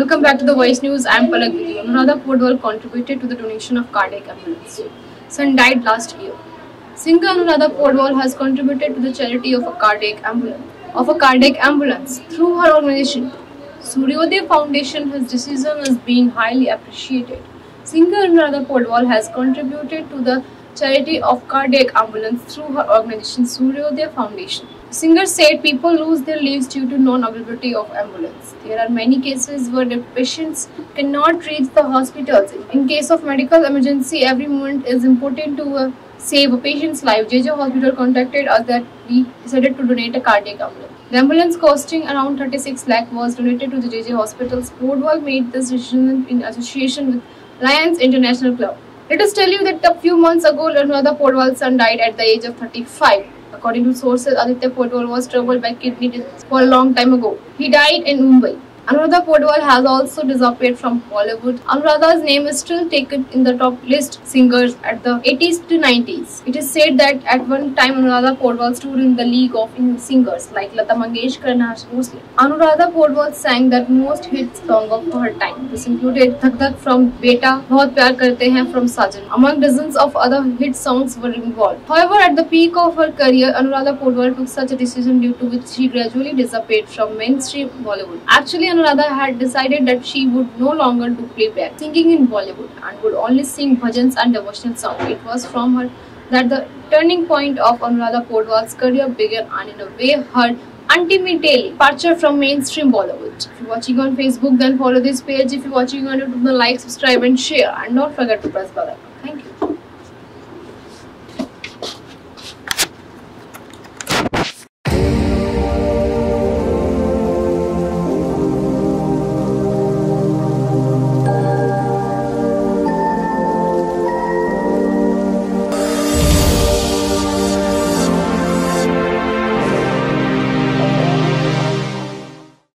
Welcome back to the Voice News. I am Palak with you. Anuradha Podwal contributed to the donation of cardiac ambulance. Son died last year. Singer Anuradha Podwal has contributed to the charity of a cardiac ambulance through her organization. Suryodaya Foundation. His decision is being highly appreciated. Singer Anuradha Podwal has contributed to the charity of cardiac ambulance through her organization Suryodaya Foundation. Singer said people lose their lives due to non-availability of ambulance. There are many cases where the patients cannot reach the hospitals. In case of medical emergency, every moment is important to save a patient's life. JJ Hospital contacted us that we decided to donate a cardiac ambulance. The ambulance costing around 36 lakh was donated to the JJ Hospitals. Podwal made this decision in association with Lions International Club. Let us tell you that a few months ago, Anuradha Podwal's son died at the age of 35. According to sources, Aditya Podwal was troubled by kidney disease for a long time ago. He died in Mumbai. Anuradha Podwal has also disappeared from Bollywood. Anuradha's name is still taken in the top list singers at the 80s to 90s. It is said that at one time Anuradha Podwal stood in the league of singers like Lata Mangeshkar and Asha Bhosle. Anuradha Podwal sang the most hit song of her time. This included Dhak Dhak from Beta, Bahut Pyar Karte Hain from Sajan. Among dozens of other hit songs were involved. However, at the peak of her career, Anuradha Podwal took such a decision due to which she gradually disappeared from mainstream Bollywood. Actually, Anuradha had decided that she would no longer do playback singing in Bollywood and would only sing bhajans and devotional songs. It was from her that the turning point of Anuradha Podwal's career began, and in a way her ultimate departure from mainstream Bollywood. If you're watching on Facebook, then follow this page. If you're watching on YouTube, then like, subscribe and share, and don't forget to press bell icon. Thank you.